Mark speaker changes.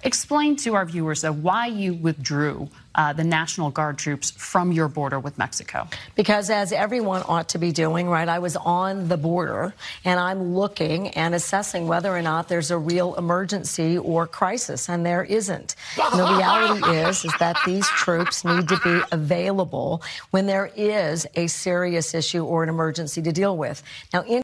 Speaker 1: Explain to our viewers why you withdrew the National Guard troops from your border with Mexico.
Speaker 2: Because as everyone ought to be doing, right, I was on the border and I'm looking and assessing whether or not there's a real emergency or crisis, and there isn't. And the reality is that these troops need to be available when there is a serious issue or an emergency to deal with. Now,